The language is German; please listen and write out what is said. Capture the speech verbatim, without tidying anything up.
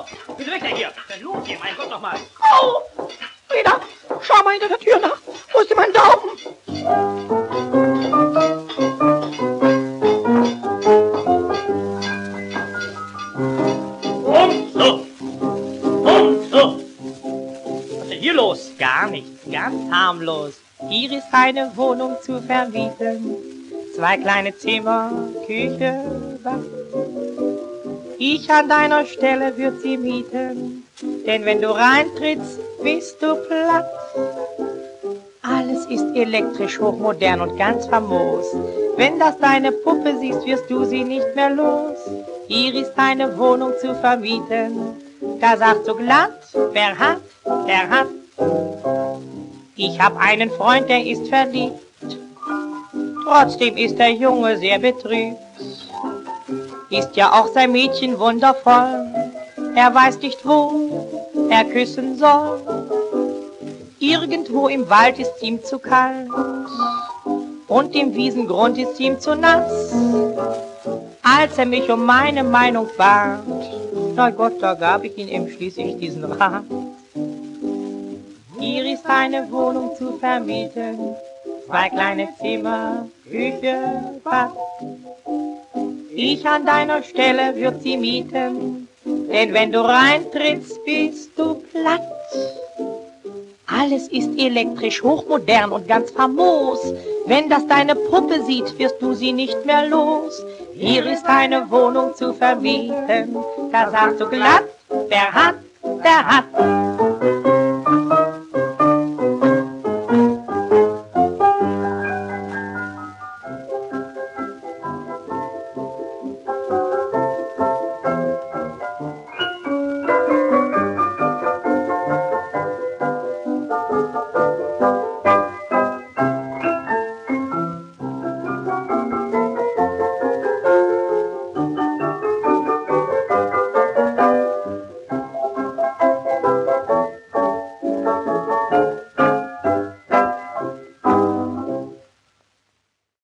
auf! Bitte weg hier! Was ist los hier? Mein Gott, noch mal! Au! Reda, schau mal hinter der Tür nach. Wo ist denn mein Daumen? Und so! Und so! Was ist denn hier los? Gar nichts, ganz harmlos. Hier ist eine Wohnung zu vermieten. Zwei kleine Zimmer, Küche, Bad. Ich an deiner Stelle würd sie mieten, denn wenn du reintrittst, bist du platt. Alles ist elektrisch, hochmodern und ganz famos. Wenn das deine Puppe siehst, wirst du sie nicht mehr los. Hier ist eine Wohnung zu vermieten, da sagst du glatt, wer hat, der hat. Ich hab einen Freund, der ist verliebt, trotzdem ist der Junge sehr betrübt. Ist ja auch sein Mädchen wundervoll, er weiß nicht, wo er küssen soll. Irgendwo im Wald ist ihm zu kalt und im Wiesengrund ist ihm zu nass. Als er mich um meine Meinung bat, na Gott, da gab ich ihm schließlich diesen Rat. Hier ist eine Wohnung zu vermieten, zwei kleine Zimmer, Küche, Bad. Ich an deiner Stelle würd sie mieten, denn wenn du reintrittst, bist du platt. Alles ist elektrisch, hochmodern und ganz famos. Wenn das deine Puppe sieht, wirst du sie nicht mehr los. Hier ist eine Wohnung zu vermieten, da sagst du glatt, wer hat, der hat.